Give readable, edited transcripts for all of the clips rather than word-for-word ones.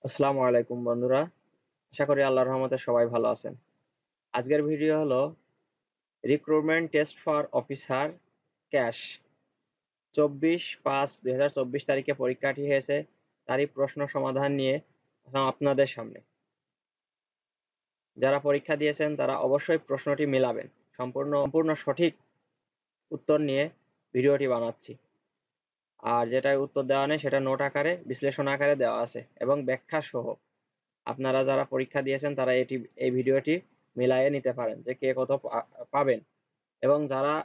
আসসালামু আলাইকুম বন্ধুরা। আশা করি আল্লাহর রহমতে সবাই ভালো আছেন। আজকের ভিডিও হলো recruitment test for officer cash 24/5/2024 তারিখে পরীক্ষাটি হয়েছে, তারই প্রশ্ন সমাধান নিয়ে আপনাদের সামনে। যারা পরীক্ষা দিয়েছেন তারা অবশ্যই প্রশ্নটি মেলাবেন। সম্পূর্ণ সঠিক উত্তর নিয়ে ভিডিওটি বানাচ্ছি। আর যেটা উত্তর দেওয়া নেই সেটা নোট আকারে বিশ্লেষণ আকারে দেওয়া আছে এবং ব্যাখ্যা সহ। আপনারা যারা পরীক্ষা দিয়েছেন তারা এই ভিডিওটি মিলায়ে নিতে পারেন যে কে কত পাবেন, এবং যারা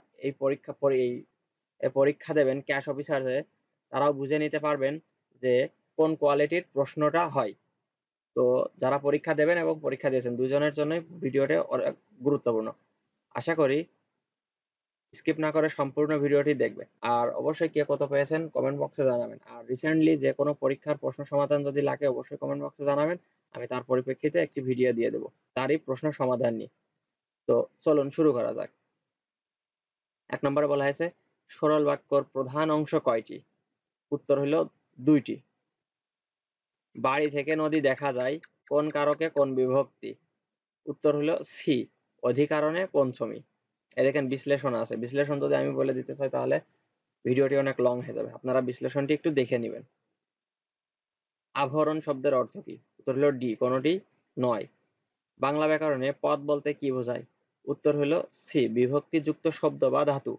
এই পরীক্ষা দেবেন ক্যাশ অফিসারে তারাও বুঝে নিতে পারবেন যে কোন কোয়ালিটির প্রশ্নটা হয়। তো যারা পরীক্ষা দেবেন এবং পরীক্ষা দিয়েছেন দুজনের জন্যই ভিডিওটা গুরুত্বপূর্ণ। আশা করি স্কিপ না করে সম্পূর্ণ ভিডিওটি দেখবেন। আর অবশ্যই কে কত পেয়েছেন কমেন্ট বক্সে জানাবেন। আর রিসেন্টলি যে কোনো পরীক্ষার প্রশ্ন সমাধান যদি লাগে অবশ্যই কমেন্ট বক্সে জানাবেন। আমি তার পরিপ্রেক্ষিতে একটি ভিডিও দিয়ে দেবো তারই প্রশ্ন সমাধান নিয়ে। তো চলুন শুরু করা যাক। 1 নম্বরে বলা হয়েছে সরল বাক্যর প্রধান অংশ কয়টি? উত্তর হলো 2টি। বাড়ি থেকে নদী দেখা যায় কোন কারকে কোন বিভক্তি? উত্তর হলো সি, অধিকারণে পঞ্চমী। এই দেখেন বিশ্লেষণ আছে, বিশ্লেষণ যদি আমি বলে দিতে চাই তাহলে ভিডিওটি অনেক লং হয়ে যাবে, আপনারা বিশ্লেষণটি একটু দেখে নেবেন। আভরণ শব্দের অর্থ কি? উত্তর হলো ডি, কোনটি নয়। বাংলা ব্যাকরণে পদ বলতে কি বোঝায়? উত্তর হলো সি, বিভক্তিযুক্ত শব্দ বা ধাতু।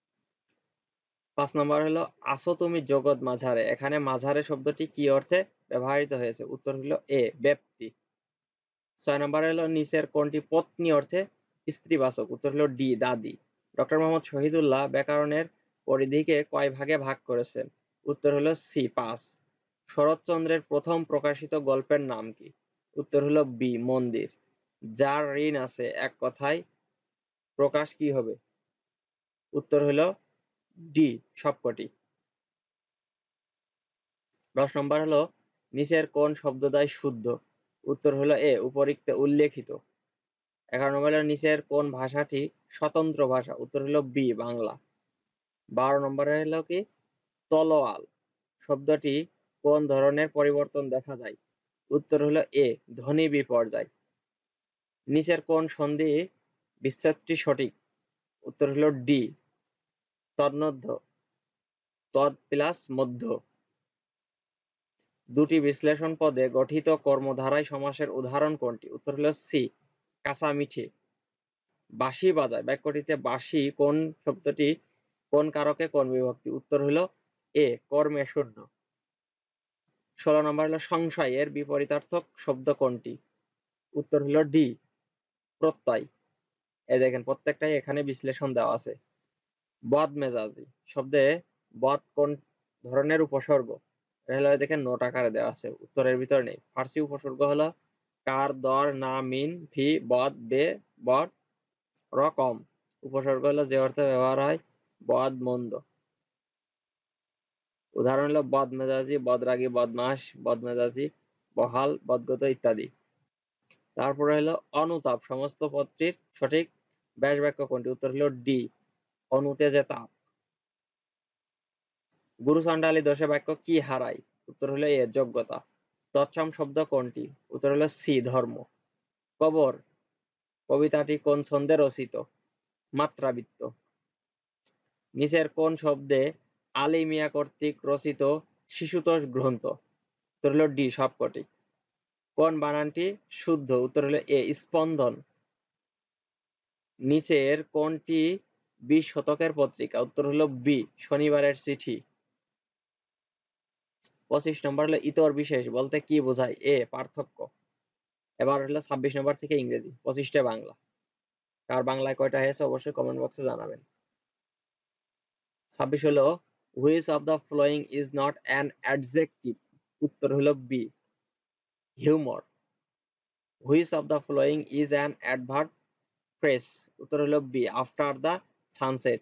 5 নম্বর হলো আসো তুমি জগৎ মাঝারে, এখানে মাঝারে শব্দটি কি অর্থে ব্যবহৃত হয়েছে? উত্তর হলো এ, ব্যাপ্তি। 6 নম্বর হলো নিচের কোনটি পত্নী অর্থে স্ত্রীবাচক? উত্তর হলো ডি, দাদি। ডক্টর মোহাম্মদ শহীদুল্লাহ ব্যাকরণের পরিধিকে কয় ভাগে ভাগ করেছেন? উত্তর হলো সি, 5। শরৎচন্দ্রের প্রথম প্রকাশিত গল্পের নাম কি? উত্তর হলো বি, মন্দির। যার ঋণ আছে এক কথায় প্রকাশ কি হবে? উত্তর হলো ডি, সবকটি। 10 নম্বর হলো নিচের কোন শব্দদ্বয় শুদ্ধ? উত্তর হলো এ, উপরিক্তে উল্লেখিত। 11 নম্বর হলো নিচের কোন ভাষাটি স্বতন্ত্র ভাষা? উত্তর হলো বি, বাংলা। 12 নম্বরে হলো কি তলোয়াল শব্দটি কোন ধরনের পরিবর্তন দেখা যায়? উত্তর হলো এ, ধ্বনি বিপর্যয়। নিচের কোন সন্ধি বিচ্ছেদটি সঠিক? উত্তর হলো ডি, তন্মধ্য, তদ প্লাস মধ্য। দুটি বিশ্লেষণ পদে গঠিত কর্মধারায় সমাসের উদাহরণ কোনটি? উত্তর হলো সি, কাঁচামিঠে। বাঁশি বাজায় বাক্যটিতে বাঁশি কোন শব্দটি কোন কারকে কোন বিভক্তি? উত্তর হলো এ, কর্মে শূন্য। 16 নম্বর হলো সংশয় এর বিপরীতার্থক শব্দ কোনটি? উত্তর হলো ডি, প্রত্যয়। এই দেখেন প্রত্যেকটাই এখানে বিশ্লেষণ দেওয়া আছে। বদমেজাজি শব্দে বদ কোন ধরনের উপসর্গ? হলো দেখেন নোট আকারে দেওয়া আছে, উত্তরের ভিতর নেই। ফার্সি উপসর্গ হলো কার, দর, না, মিন, ফি, বদ, বে, বদ, রকম। উপসর্গ হলো যে অর্থে ব্যবহার হয় বদ, মন্দ। উদাহরণ হলো বদমেজাজি, বদরাগী, বদমাস, বদমেজাজি, বহাল, বদগত ইত্যাদি। তারপরে হলো অনুতাপ সমস্ত পদটির সঠিক ব্যাস বাক্য কোনটি? উত্তর হলো ডি, অনুতে যে তাপ। গুরু চণ্ডালী দোষে বাক্য কি হারায়? উত্তর হলো এ, যোগ্যতা। তৎসম শব্দ কোনটি? উত্তর হলো সি, ধর্ম। কবর কবিতাটি কোন ছন্দে রচিত? মাত্রাবৃত্ত। নিচের কোন শব্দে আলী মিয়া কর্তৃক রচিত শিশুতোষ গ্রন্থ? উত্তর হলো ডি, সবকটি। কোন বানানটি শুদ্ধ? উত্তর হলো এ, স্পন্দন। নিচের কোনটি 20 শতকের পত্রিকা? উত্তর হলো বি, শনিবারের চিঠি। 25 নম্বর হলো ইতর বিশেষ বলতে কি বোঝায়? এ, পার্থক্য। এবার হলো 26 নম্বর থেকে ইংরেজি, 25টা বাংলা। কার বাংলায় কয়টা হয়েছে অবশ্যই কমেন্ট বক্সে জানাবেন। 26 হলো which of the following is not an adjective? উত্তর হলো B, humour. Which of the following is an adverb phrase? উত্তর হলো বি, আফটার দ্য সানসেট।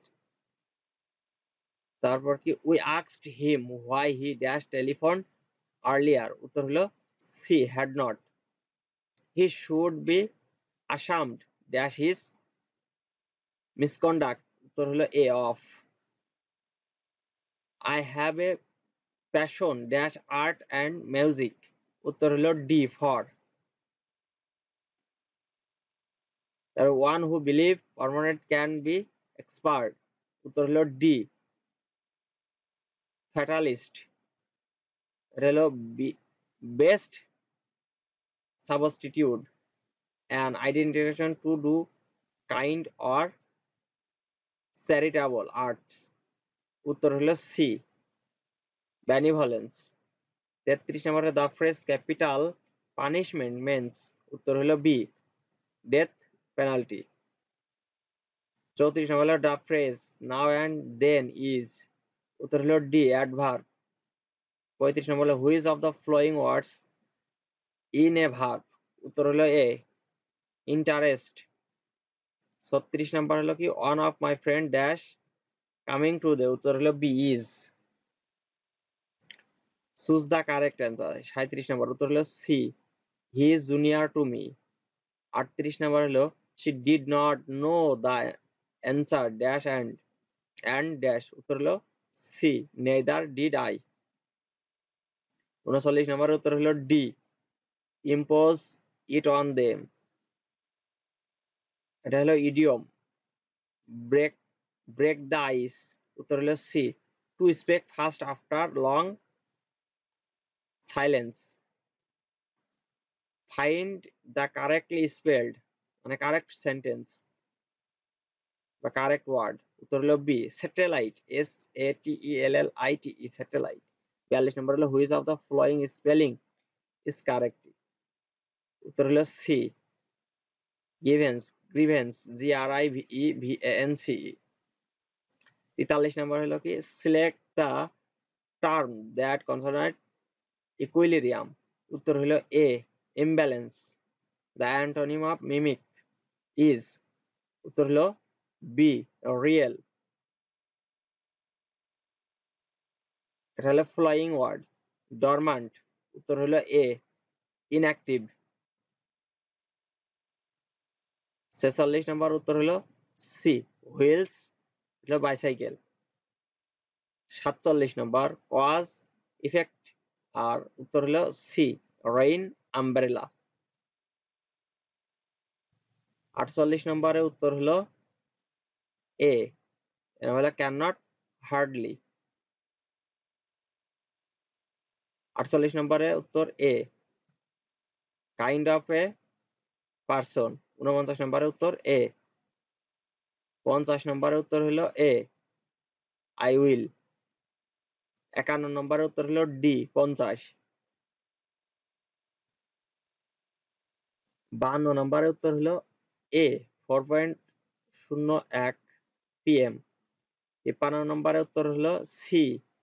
তারপর কি we asked him why he dash telephone earlier? উত্তর হলো C, had not. He should be ashamed dash his misconduct? উত্তর হলো A, of. I have a passion dash art and music? উত্তর হলো D for. One who believe permanent can be expert, উত্তর হলো D fatalist. এটা হলো best substitute an identification to do kind or charitable arts, উত্তর হলো C benevolence. 33 নম্বরে the phrase capital punishment means, উত্তর হলো বি ডেথ পেনাল্টি। 34 নম্বরে the phrase now and then is, উত্তর হলো ডি অ্যাডভার্ব। 35 নম্বরে which of the following words in a verb, উত্তর হলো এ ইন্টারেস্ট। 36 নম্বর হলো কি one of my friend dash coming today, উত্তর হলো B is. Choose the correct answer. 37 নম্বর উত্তর হলো C he is junior to me. 38 নম্বর হলো she did not know the answer dash and dash, উত্তর হলো সি neither did I। 39 নম্বরের উত্তর হলো D impose it on them, এটা হলো idiom. Break break the ice, উত্তর হলো C to speak fast after long silence. Find the correctly spelled, মানে কারেক্ট সেন্টেন্স বা কারেক্ট ওয়ার্ড, উত্তর হলো বি স্যাটেলাইট, SATELLITE স্যাটেলাইট। 42 নম্বর হলো which of the following spelling is correct, উত্তর হলো সি গ্রিভেন্স, GRIVENCE। 43 নম্বর হলো কি select the term that consonant equilibrium, উত্তর হলো A imbalance. The antonym of mimic is, উত্তর হলো বি রিয়েল। এটা হলো ফ্লাইং ওয়ার্ড। ডরমান্ট, উত্তর হলো এ ইনঅ্যাক্টিভ। 46 নম্বর উত্তর হলো সি হুইলস, হলো বাইসাইকেল। 47 নম্বর কজ ইফেক্ট, আর উত্তর হলো সি রেইন আমব্রেলা। 48 নম্বরে উত্তর হলো এ হলো ক্যান নট হার্ডলি। 48 নম্বরে উত্তর A kind of a person. 49 নম্বরে উত্তর এ। 50 নম্বরে উত্তর হলো এ আই উইল। 51 নম্বরে উত্তর হলো ডি 50। 52 নম্বরে উত্তর হলো এ 4.01 PM। 53 নম্বরে উত্তর হলো সি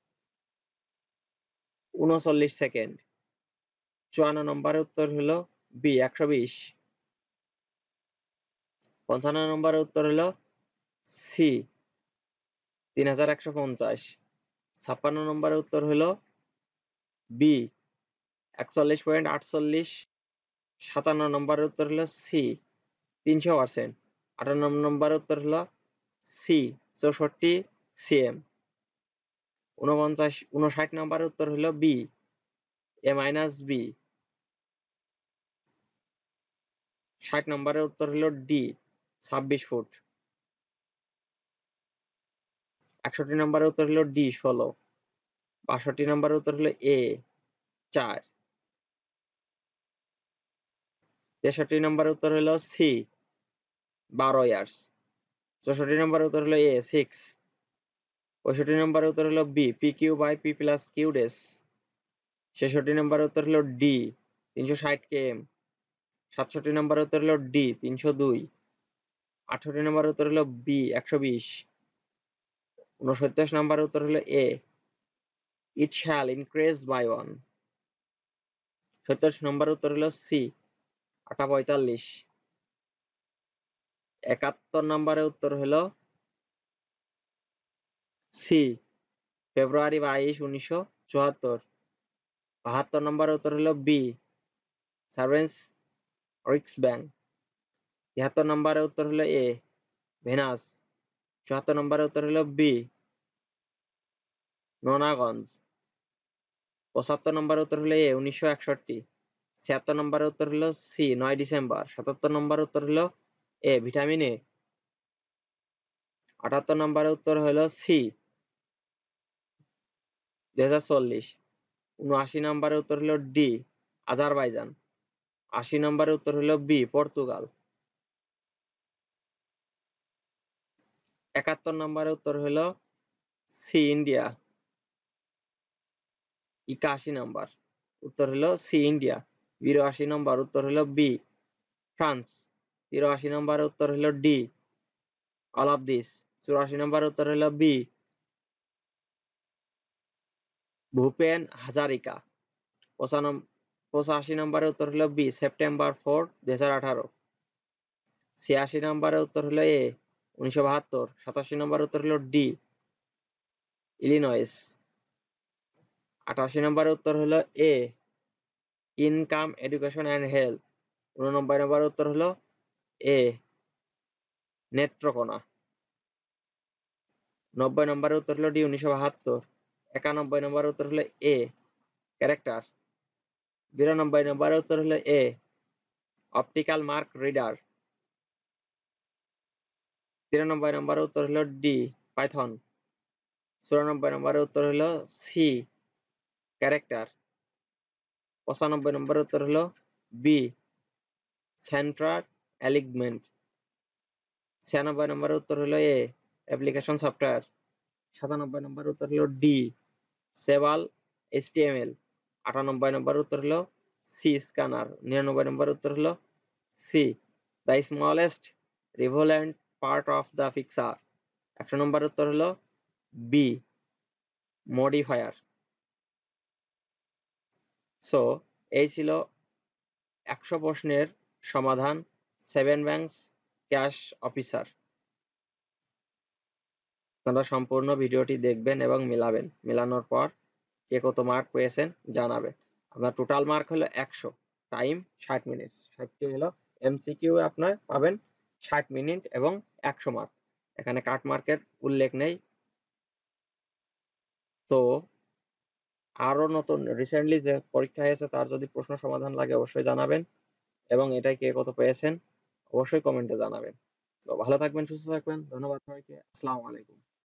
39 সেকেন্ড। 54 নম্বরে উত্তর হলো বি 120। 55 নম্বরে উত্তর হলো সি 3150। 56 নম্বরে উত্তর হলো বি 41.48। 57 নম্বরের উত্তর হলো সি 300%। 58 নম্বরের উত্তর হলো সি 64 cm। 59 নম্বরের উত্তর হলো বি A-B। 60 নম্বরের উত্তর হলো ডি 26 ফুট। 61 নম্বরের উত্তর হলো ডি 16। 62 নম্বরের উত্তর হলো এ 4। 63 নম্বরের উত্তর হলো সি 12 ইয়ার্স। 64 নম্বরের উত্তর হলো এ 6। 65 নম্বরের উত্তর হলো বি PQ/P+Q ডেস। 66 নম্বরের উত্তর হলো ডি 360 km। 67 নম্বরের উত্তর হলো ডি 302। 68 নম্বরের উত্তর হলো বি 120। 69 নম্বরের উত্তর হলো A it shall increase by 1। 70 নম্বরের উত্তর হলো সি 845। 71 নম্বরের উত্তর হলো সি ফেব্রুয়ারি 22, 1974। 72 নম্বরের উত্তর হলো বি সার্ভেন্স রিক্স ব্যাংক। 73 নম্বরের উত্তর হলো এ ভেনাস। 74 নম্বরের উত্তর হলো বি নোনাগঞ্জ। 75 নম্বরের উত্তর হলো এ 1961। 76 নম্বরের উত্তর হলো সি 9 ডিসেম্বর। 77 নম্বরের উত্তর হলো এ ভিটামিন এ। 78 নম্বরের উত্তর হলো সি 2040। 79 নম্বরের উত্তর হলো ডি আজারবাইজান। 80 নম্বরের উত্তর হলো বি পর্তুগাল। 71 নম্বরের উত্তর হলো সি ইন্ডিয়া। 81 নম্বর উত্তর হলো সি ইন্ডিয়া। 82 নম্বর উত্তর হলো বি ফ্রান্স। 83 নম্বরের উত্তর হলো ডি অল অফ দিস। 84 নম্বর উত্তর হলো বি ভূপেন হাজারিকা। 85 নম্বরের উত্তর হলো বি সেপ্টেম্বর 4, 2018। 86 নম্বরের উত্তর হলো এ 1972। 87 নম্বরের উত্তর হলো ডি ইলিনয়েস। 88 নম্বরের উত্তর হলো A income education and health. 89 নম্বরের উত্তর হলো এ নেত্রকোনা। 90 নম্বরের উত্তর হলো ডি 1972। 91 নম্বরের উত্তর হলো এ ক্যারেক্টার। 92 নম্বরের উত্তর হলো এ অপটিক্যাল মার্ক রিডার। 93 নম্বরের উত্তর হলো ডি পাইথন। 94 নম্বরের উত্তর হলো সি ক্যারেক্টার। 95 নম্বরের উত্তর হলো বি সেন্ট্রাল অ্যালিগমেন্ট। 96 নম্বরের উত্তর হলো এ অ্যাপ্লিকেশন সফটওয়্যার। 97 নম্বরের উত্তর হলো ডি সেভাল HTML। 98 নম্বরের উত্তর হলো সি স্ক্যানার। 99 নম্বরের উত্তর হলো C the smallest relevant part of the picture. 100 নম্বর উত্তর হলো বি মডিফায়ার। সো এই ছিল 100 প্রশ্নের সমাধান 7 ব্যাংকস ক্যাশ অফিসার। আপনারা সম্পূর্ণ ভিডিওটি দেখবেন এবং মিলাবেন। মেলানোর পর কে কত মার্ক পেয়েছেন জানাবেন। আপনার টোটাল মার্ক হলো 100, টাইম 60 মিনিট। 60টি হলো এমসিকিউ আপনার পাবেন 60 মিনিট এবং 100 মার্ক। এখানে কাট মার্কের উল্লেখ নেই। তো আরো নতুন রিসেন্টলি যে পরীক্ষা হয়েছে তার যদি প্রশ্ন সমাধান লাগে অবশ্যই জানাবেন এবং এটাই কে কত পেয়েছেন অবশ্যই কমেন্টে জানাবেন। তো ভালো থাকবেন, সুস্থ থাকবেন। ধন্যবাদ সবাইকে। আসসালামু আলাইকুম।